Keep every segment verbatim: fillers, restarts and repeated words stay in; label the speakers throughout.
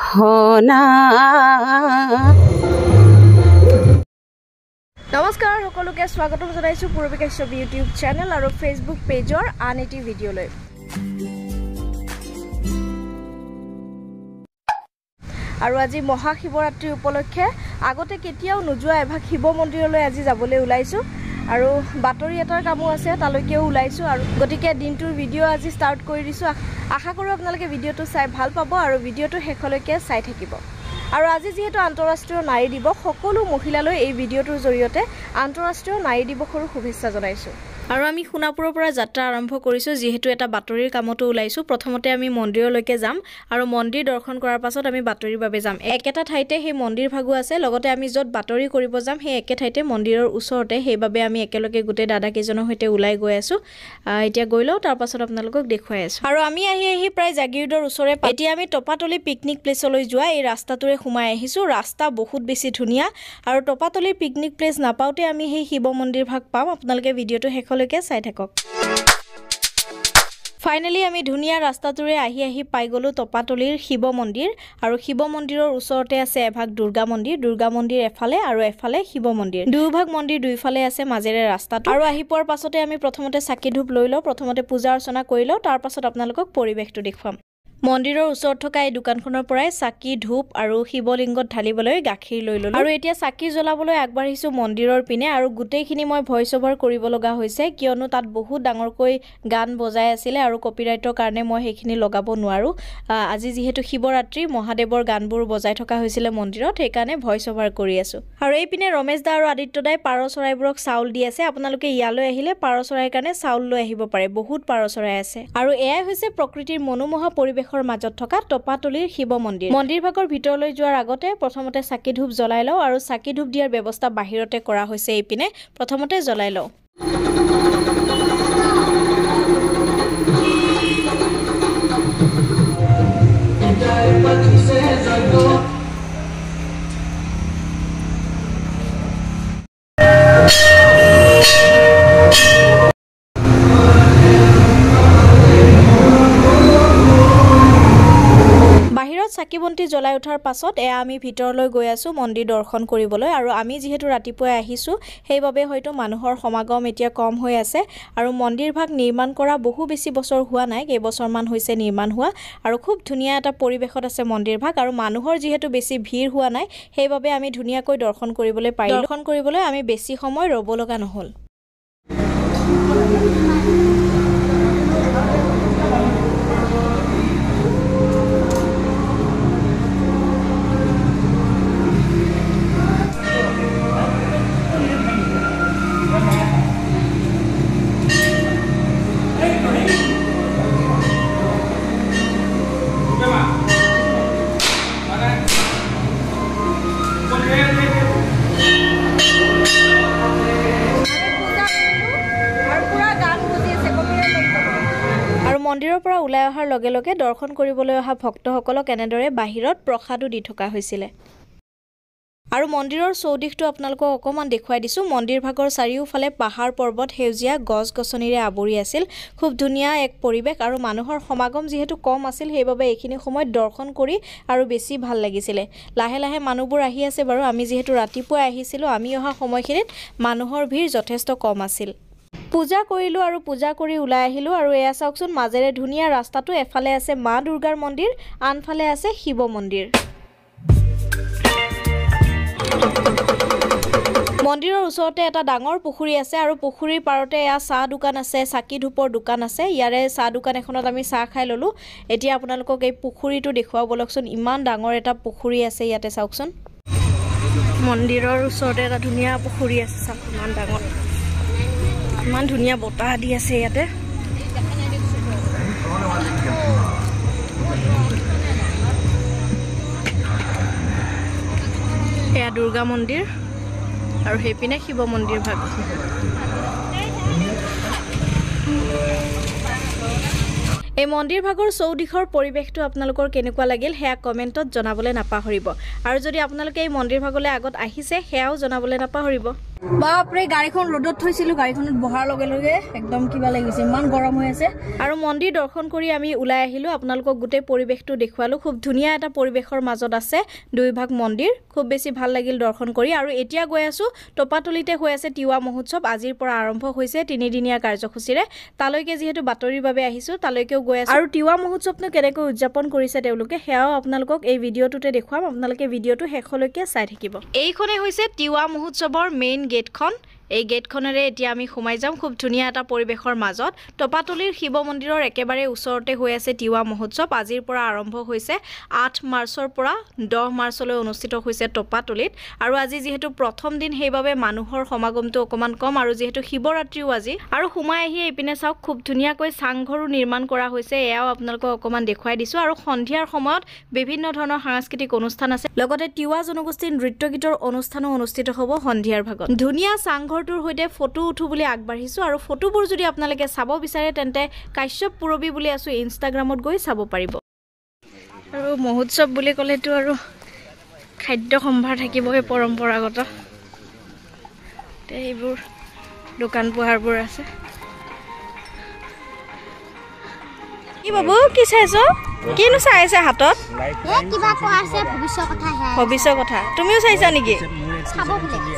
Speaker 1: হনা
Speaker 2: নমস্কাৰ সকলোকে স্বাগতম জনাইছো পূৰবী কাশ্যপ ইউটিউব চেনেল আৰু ফেসবুক পেজৰ আন এটি ভিডিঅলৈ আৰু আজি মহা শিৱৰাত্ৰি উপলক্ষে আগতে কেতিয়াও নোযোৱা এভাগ শিৱ মন্দিৰলৈ আজি যাবলৈ ওলাইছো আৰু বাতৰি এটাৰ কামো আছে তালৈকেও ওলাইছো আৰু গতিকে দিনটোৰ ভিডিঅ' আজি ষ্টাৰ্ট কৰি দিছো আশা কৰো আপোনালোকে ভিডিঅ'টো চাই ভাল পাব আৰু ভিডিঅ'টো শেষলৈকে চাই থাকিব আৰু আজি যেহেতু আন্তঃৰাষ্ট্ৰীয় নাৰী দিৱস সকলো মহিলালৈ এই ভিডিঅ'টোৰ জৰিয়তে আন্তঃৰাষ্ট্ৰীয় নাৰী দিৱসৰ শুভেচ্ছা জনাইছো আৰু আমি সোণাপুৰৰ পৰা যাত্ৰা আৰম্ভ কৰিছো যেহেতু এটা বাতৰিৰ কামতো ওলাইছো প্ৰথমতে আমি মন্দিৰলৈকে যাম আৰু মন্দিৰ দৰ্শন কৰাৰ পাছত আমি বাতৰিৰ বাবে যাম একেটা ঠাইতে সেই মন্দিৰ ভাগু আছে লগতে আমি যত বাতৰি কৰিব যাম সেই একে ঠাইতে মন্দিৰৰ ওচৰতে সেইবাবে আমি একেলগে গুটে দাদা কেজনৰ হৈতে ওলাই গৈ আছো এতিয়া গৈ লও তাৰ পাছত আপোনালোকক দেখুৱাই আছো আৰু আমি আহি আহি প্ৰায় জাগিৰোডৰ ওচৰে এতিয়া আমি টপাতলি পিকনিক প্লেছলৈ যোৱা এই ৰাস্তাটোৰে সোমাই আহিছো ৰাস্তা বহুত বেছি ধুনিয়া আৰু টপাতলি পিকনিক প্লেছ নাপাওতে আমি সেই শিৱ মন্দিৰ ভাগ পাম আপোনালোকে ভিডিঅ'টো শেষলৈকে চাই থাকক ফাইনালি আমি ধুনিয়া ৰাস্তাটোৰে আহি আহি পাই গলো টপাতলিৰ শিৱ মন্দিৰ আৰু শিৱ মন্দিৰৰ ওচৰতে আছে এভাগ দুৰ্গা মন্দিৰ দুৰ্গা মন্দিৰ এফালে আৰু এফালে শিৱ মন্দিৰ দুভাগ মন্দিৰ দুইফালে আছে মাজেৰে ৰাস্তাটো আৰু আহি পোৱাৰ পাছতে আমি প্ৰথমতে চাকি ধূপ লৈ লও প্ৰথমতে পূজা অৰ্চনা কৰি লও তাৰ পাছত আপোনালোকক পৰিবেশটো দেখুৱাম মন্দিৰৰ ওচৰত থকা এই দোকানখনৰ পৰাই চাকি ধূপ আৰু শিৱলিংগত ঢালিবলৈ গাখীৰ লৈ ললো আৰু এতিয়া চাকি জ্বলাবলৈ আগবাঢ়িছো মন্দিৰৰ পিনে আৰু গুটেইখিনি মই ভয়েস ওভাৰ কৰিব লগা হৈছে কিয়নো তাত বহুত ডাঙৰকৈ গান বজাই আছিল আৰু কপিৰাইটৰ কাৰণে মই সেইখিনি লগাব নোৱাৰো আজি যেহেতু শিৱৰাত্ৰি মহাদেৱৰ গানবোৰ বজাই থকা হৈছিল মন্দিৰত সেই কাৰণে ভয়েস ওভাৰ কৰি আছো আৰু এই পিনে ৰমেশ দা আৰু আদিত্য দাই পাৰ চৰাইবোৰক চাউল দি আছে আপোনালোকে ইয়ালৈ আহিলে পাৰ চৰাইৰ কাৰণে চাউল লৈ আহিব পাৰে বহুত পাৰ চৰাই আছে আৰু এয়াই হৈছে প্ৰকৃতিৰ মনোমোহা পৰিবেশ মাজত থকা টপাতলিৰ শিৱ মন্দিৰ মন্দিৰ ভাগৰ ভিতৰলৈ যোৱাৰ আগতে প্ৰথমতে চাকি ধূপ জ্বলাই লও আৰু চাকি ধূপ দিয়াৰ ব্যৱস্থা বাহিৰতে কৰা হৈছে এইপিনে প্ৰথমতে জ্বলাই লও চাকি বন্তি জ্বলাই উঠাৰ পাছত এয়া আমি ভিতৰলৈ গৈ আছো মন্দিৰ দৰ্শন কৰিবলৈ আৰু আমি যেহেতু ৰাতিপুৱাই আহিছো সেইবাবে হয়তো মানুহৰ সমাগম এতিয়া কম হৈ আছে আৰু মন্দিৰ ভাগ নিৰ্মাণ কৰা বহু বেছি বছৰ হোৱা নাই কেইবছৰমান হৈছে নিৰ্মাণ হোৱা আৰু খুব ধুনীয়া এটা পৰিবেশত আছে মন্দিৰ ভাগ আৰু মানুহৰ যেহেতু বেছি ভিৰ হোৱা নাই সেইবাবে আমি ধুনীয়াকৈ দৰ্শন কৰিবলৈ পাৰিলো দৰ্শন কৰিবলৈ আমি বেছি সময় ৰ'ব লগা নহল মন্দিৰৰ পৰা ওলাই অহাৰ লগে লগে দৰ্শন কৰিবলৈ অহা ভক্তসকলক এনেদৰে বাহিৰত প্ৰসাদো দি থকা হৈছিল আৰু মন্দিৰৰ চৌদিশটো আপোনালোকক অকমান দেখুৱাই দিছো মন্দিৰ ভাগৰ চাৰিওফালে পাহাৰ পৰ্বত হেউজিয়া গছ গছনিৰে আবৰি আছিল খুব ধুনীয়া এক পৰিবেশ আৰু মানুহৰ সমাগম যেহেতু কম আছিল সেইবাবে এইখিনি সময়ত দৰ্শন কৰি আৰু বেছি ভাল লাগিছিল লাহে লাহে মানুহবোৰ আহি আছে বাৰু আমি যেহেতু ৰাতিপুৱা আহিছিলো আমি অহা সময়খিনিত মানুহৰ ভিৰ যথেষ্ট কম আছিল পূজা কৰিলো আৰু পূজা কৰি ওলাই আহিলো আৰু এয়া চাওকচোন মাজেৰে ধুনীয়া ৰাস্তাটো এফালে আছে মা দুৰ্গাৰ মন্দিৰ আনফালে আছে শিৱ মন্দিৰ মন্দিৰৰ ওচৰতে এটা ডাঙৰ পুখুৰী আছে আৰু পুখুৰীৰ পাৰতে এয়া চাহ দোকান আছে চাকি ধূপৰ দোকান আছে ইয়াৰে চাহ দোকান এখনত আমি চাহ খাই ললো এতিয়া আপোনালোকক এই পুখুৰীটো দেখুৱাব বলকচোন ইমান ডাঙৰ এটা পুখুৰী আছে ইয়াতে চাওকচোন মন্দিৰৰ ওচৰতে এটা ধুনীয়া পুখুৰী আছে চাওক ইমান ডাঙৰ ইমান ধুনীয়া বতাহ দি আছে ইয়াতে এয়া দুৰ্গা মন্দিৰ আৰু হেপিনে শিৱ মন্দিৰ ভাগ এই মন্দিৰ ভাগৰ চৌদিশৰ পৰিৱেশটো আপোনালোকৰ কেনেকুৱা লাগিল হেয়া কমেন্টত জনাবলৈ নাপাহৰিব আৰু যদি আপোনালোকে এই মন্দিৰ ভাগলৈ আগত আহিছে হেয়াও জনাবলৈ নাপাহৰিব বাপৰে গাড়ীখন ৰ'দত থৈছিলো গাড়ীখনত বহাৰ লগে লগে একদম কিবা লাগিছে ইমান গৰম হৈ আছে আৰু মন্দিৰ দৰ্শন কৰি আমি ওলাই আহিলো আপোনালোকক গোটেই পৰিৱেশটো দেখুৱালো খুব ধুনীয়া এটা পৰিৱেশৰ মাজত আছে দুই ভাগ মন্দিৰ খুব বেছি ভাল লাগিল দৰ্শন কৰি আৰু এতিয়া গৈ আছো টপাতলিতে হৈ আছে তিৱা মহোৎসৱ আজিৰ পৰা আৰম্ভ হৈছে তিনিদিনীয়া কাৰ্যসূচীৰে তালৈকে যেহেতু বাতৰিৰ বাবে আহিছো তালৈকেও গৈ আছো আৰু তিৱা মহোৎসৱটো কেনেকৈ উদযাপন কৰিছে তেওঁলোকে হেয়াও আপোনালোকক এই ভিডিঅ'টোতে দেখুৱাম আপোনালোকে ভিডিঅ'টো শেষলৈকে চাই থাকিব এইখনে হৈছে তিৱা মহোৎসৱৰ মেইন গেটখন এই গেটখনেৰে এতিয়া আমি সোমাই যাম খুব ধুনীয়া এটা পৰিৱেশৰ মাজত টপাতলিৰ শিৱ মন্দিৰৰ একেবাৰে ওচৰতে হৈ আছে তিৱা মহোৎসৱ আজিৰ পৰা আৰম্ভ হৈছে আঠ মাৰ্চৰ পৰা দহ মাৰ্চলৈ অনুষ্ঠিত হৈছে টপাতলিত আৰু আজি যেহেতু প্ৰথম দিন সেইবাবে মানুহৰ সমাগমটো অকমান কম আৰু যেহেতু শিৱৰাত্ৰিও আজি আৰু সোমাই আহি এইপিনে চাওক খুব ধুনীয়াকৈ চাংঘৰো নিৰ্মাণ কৰা হৈছে এয়াও আপোনালোকক অকমান দেখুৱাই দিছো আৰু সন্ধিয়াৰ সময়ত বিভিন্ন ধৰণৰ সাংস্কৃতিক অনুষ্ঠান আছে লগতে তিৱা জনগোষ্ঠীৰ নৃত্য গীতৰ অনুষ্ঠানো অনুষ্ঠিত হ'ব সন্ধিয়াৰ ভাগত ধুনীয়া চাংঘৰ তোৰ হৈতে ফটো উঠু বুলি আগবাঢ়িছো আৰু ফটোবোৰ যদি আপোনালোকে চাব বিচাৰে তেন্তে কাশ্যপ পুৰবি বুলি আছো ইনষ্টাগ্ৰামত গৈ চাব পাৰিব আৰু মহোৎসৱ বুলি ক'লেতো আৰু খাদ্য সম্ভাৰ থাকিবই পৰম্পৰাগত এইবোৰ দোকান পোহাৰবোৰ আছে কি বাবু কি চাইছো কিনো চাই আছে হাতত
Speaker 1: এ কিবা কোৱা আছে ভৱিষ্যত কথা হে
Speaker 2: ভৱিষ্যত কথা তুমিও চাইছা নেকি
Speaker 1: চাব বুলি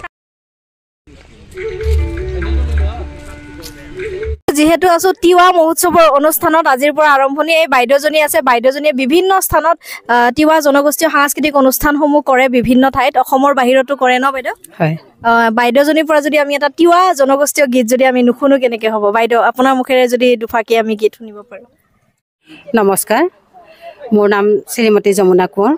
Speaker 2: যেহেতু আছো তিৱা মহোৎসৱৰ অনুষ্ঠানত আজিৰ পৰা আৰম্ভণি এই বাইদেউজনী আছে বাইদেউজনীয়ে বিভিন্ন স্থানত তিৱা জনগোষ্ঠীয় সাংস্কৃতিক অনুষ্ঠানসমূহ কৰে বিভিন্ন ঠাইত অসমৰ বাহিৰতো কৰে ন বাইদেউ
Speaker 3: হয়
Speaker 2: বাইদেউজনীৰ পৰা যদি আমি এটা তিৱা জনগোষ্ঠীয় গীত যদি আমি নুশুনো কেনেকে হ'ব বাইদেউ আপোনাৰ মুখেৰে যদি দুফাকি আমি গীত শুনিব পাৰো
Speaker 3: নমস্কাৰ মোৰ নাম শ্ৰীমতী যমুনা কোঁৱৰ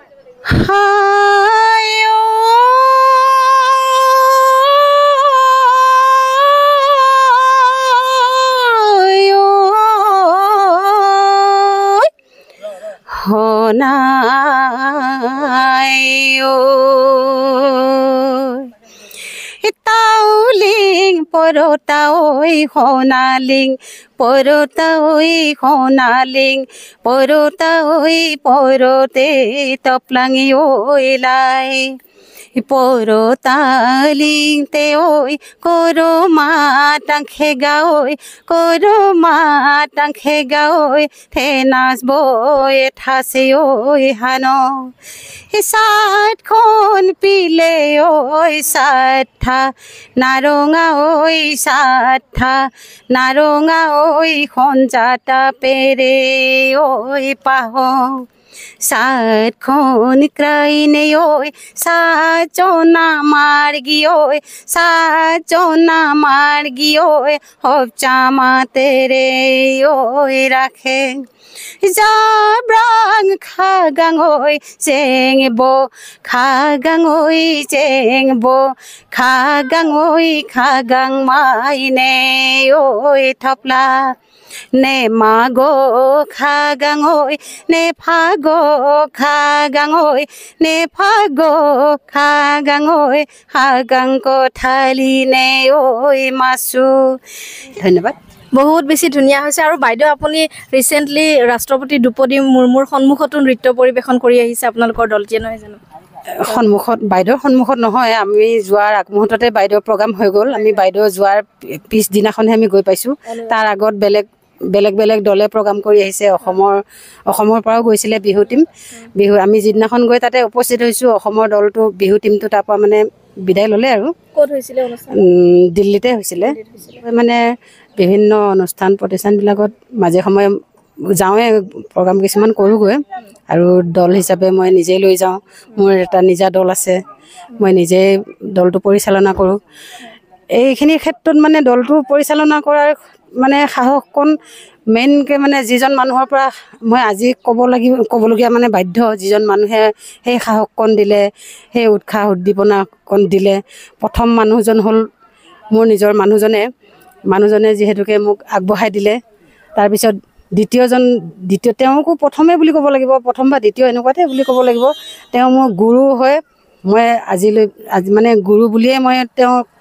Speaker 3: তাউলিং পৰতাই সোণালিং পৰতাই সোণালিং পৰতাই পৰতে টপলাঙি ঐলাই পৰতালিং তে ঐ কৰ মাতাং খেগাঐ কৰ মাতাং খেগাঐ থে নাচবৈ ঠাচে ঐ হান চাটখন পিলে ঐ চাঠা নাৰঙা ঐ চাঠা নাৰঙা ঐ সঞ্জাতা পেৰে ঐ পাহ সাতখন ক্ৰাইনে ঐ সাতজনা মাৰ্গী ঐ সাতজনা মাৰ্গী ঐ সবচামাতেৰে ঐ ৰাখে জাব্ৰাং খাগাং ঐ চেং ব খাগাং ঐ চেং ব খাগাং ঐ খাগাং মাইনে ঐ থপলা নে মাগো খাগাং ঐ নে ফাগো খাগাং ঐ নে ফাগো খাগাং ঐ হাগাং কঠালি নে ঐ মাছু ধন্যবাদ
Speaker 2: বহুত বেছি ধুনীয়া হৈছে আৰু বাইদেউ আপুনি ৰিসেন্টলি ৰাষ্ট্ৰপতি দ্ৰৌপদী মুৰ্মুৰ সন্মুখতো নৃত্য পৰিবেশন কৰি আহিছে আপোনালোকৰ দলটিয়ে নহয় জানো
Speaker 3: সন্মুখত বাইদেউৰ সন্মুখত নহয় আমি যোৱাৰ আগমুহূৰ্ততে বাইদেউৰ প্ৰগ্ৰাম হৈ গ'ল আমি বাইদেউ যোৱাৰ পিছদিনাখনহে আমি গৈ পাইছোঁ তাৰ আগত বেলেগ বেলেগ বেলেগ দলে প্ৰগ্ৰাম কৰি আহিছে অসমৰ অসমৰ পৰাও গৈছিলে বিহু টীম বিহু আমি যিদিনাখন গৈ তাতে উপস্থিত হৈছোঁ অসমৰ দলটো বিহু টীমটো তাৰ পৰা মানে বিদায় ল'লে আৰু
Speaker 2: ক'ত হৈছিলে অনুষ্ঠান
Speaker 3: দিল্লীতে হৈছিলে মানে বিভিন্ন অনুষ্ঠান প্ৰতিষ্ঠানবিলাকত মাজে সময়ে যাওঁৱে প্ৰগ্ৰাম কিছুমান কৰোঁগৈ আৰু দল হিচাপে মই নিজেই লৈ যাওঁ মোৰ এটা নিজা দল আছে মই নিজেই দলটো পৰিচালনা কৰোঁ এইখিনি ক্ষেত্ৰত মানে দলটো পৰিচালনা কৰাৰ মানে সাহসকণ মেইনকৈ মানে যিজন মানুহৰ পৰা মই আজি ক'ব লাগিব ক'বলগীয়া মানে বাধ্য যিজন মানুহে সেই সাহসকণ দিলে সেই উৎসাহ উদ্দীপনাকণ দিলে প্ৰথম মানুহজন হ'ল মোৰ নিজৰ মানুহজনে মানুহজনে যিহেতুকে মোক আগবঢ়াই দিলে তাৰপিছত দ্বিতীয়জন দ্বিতীয় তেওঁকো প্ৰথমে বুলি ক'ব লাগিব প্ৰথম বা দ্বিতীয় এনেকুৱাতে বুলি ক'ব লাগিব তেওঁ মোৰ গুৰু হয় মই আজিলৈ আজি মানে গুৰু বুলিয়ে মই তেওঁক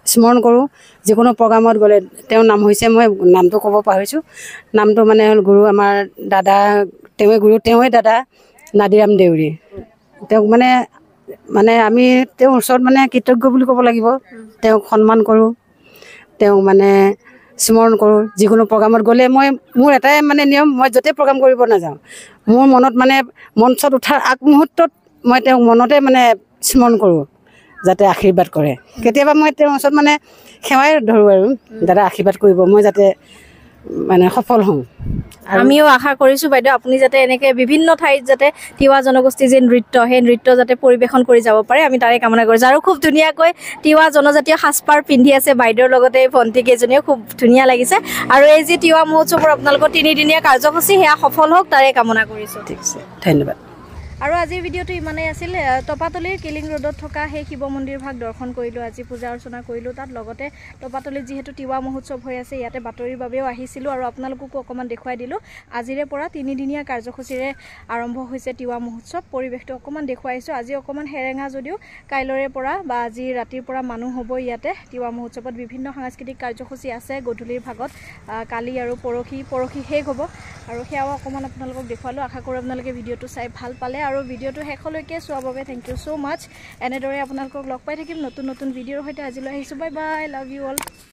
Speaker 3: স্মৰণ কৰোঁ যিকোনো প্ৰগ্ৰামত গ'লে তেওঁৰ নাম হৈছে মই নামটো ক'ব পাহৰিছোঁ নামটো মানে হ'ল গুৰু আমাৰ দাদা তেওঁৱে গুৰু তেওঁৱে দাদা নাদিৰাম দেউৰী তেওঁক মানে মানে আমি তেওঁৰ ওচৰত মানে কৃতজ্ঞ বুলি ক'ব লাগিব তেওঁক সন্মান কৰোঁ তেওঁক মানে স্মৰণ কৰোঁ যিকোনো প্ৰগ্ৰামত গ'লে মই মোৰ এটাই মানে নিয়ম মই য'তেই প্ৰগ্ৰাম কৰিব নাযাওঁ মোৰ মনত মানে মঞ্চত উঠাৰ আগমুহূৰ্তত মই তেওঁক মনতে মানে স্মৰণ কৰোঁ যাতে আশীৰ্বাদ কৰে কেতিয়াবা মই তেওঁৰ ওচৰত মানে সেৱাই ধৰোঁ আৰু দাদা আশীৰ্বাদ কৰিব মই যাতে মানে সফল হওঁ
Speaker 2: আমিও আশা কৰিছোঁ বাইদেউ আপুনি যাতে এনেকৈ বিভিন্ন ঠাইত যাতে তিৱা জনগোষ্ঠীৰ যে নৃত্য সেই নৃত্য যাতে পৰিৱেশন কৰি যাব পাৰে আমি তাৰে কামনা কৰিছোঁ আৰু খুব ধুনীয়াকৈ তিৱা জনজাতীয় সাজপাৰ পিন্ধি আছে বাইদেউৰ লগতে এই ভণ্টিকেইজনীয়েও খুব ধুনীয়া লাগিছে আৰু এই যি তিৱা মহোৎসৱৰ আপোনালোকৰ তিনিদিনীয়া কাৰ্যসূচী সেয়া সফল হওক তাৰে কামনা কৰিছোঁ
Speaker 3: ঠিক আছে ধন্যবাদ
Speaker 2: আৰু আজিৰ ভিডিঅ'টো ইমানেই আছিল টপাতলিৰ কিলিং ৰোডত থকা সেই শিৱ মন্দিৰ ভাগ দৰ্শন কৰিলোঁ আজি পূজা অৰ্চনা কৰিলোঁ তাত লগতে টপাতলিত যিহেতু তিৱা মহোৎসৱ হৈ আছে ইয়াতে বাতৰিৰ বাবেও আহিছিলোঁ আৰু আপোনালোককো অকণমান দেখুৱাই দিলোঁ আজিৰে পৰা তিনিদিনীয়া কাৰ্যসূচীৰে আৰম্ভ হৈছে তিৱা মহোৎসৱ পৰিৱেশটো অকণমান দেখুৱাইছোঁ আজি অকণমান সেৰেঙা যদিও কাইলৈৰে পৰা বা আজি ৰাতিৰ পৰা মানুহ হ'ব ইয়াতে তিৱা মহোৎসৱত বিভিন্ন সাংস্কৃতিক কাৰ্যসূচী আছে গধূলিৰ ভাগত কালি আৰু পৰহি পৰহি শেষ হ'ব আৰু সেয়াও অকণমান আপোনালোকক দেখুৱালোঁ আশা কৰোঁ আপোনালোকে ভিডিঅ'টো চাই ভাল পালে আৰু ভিডিঅ'টো শেষলৈকে চোৱাৰ বাবে থেংক ইউ ছ' মাছ এনেদৰে আপোনালোকক লগ পাই থাকিম নতুন নতুন ভিডিঅ'ৰ সৈতে আজিলৈ আহিছোঁ bye bye love you all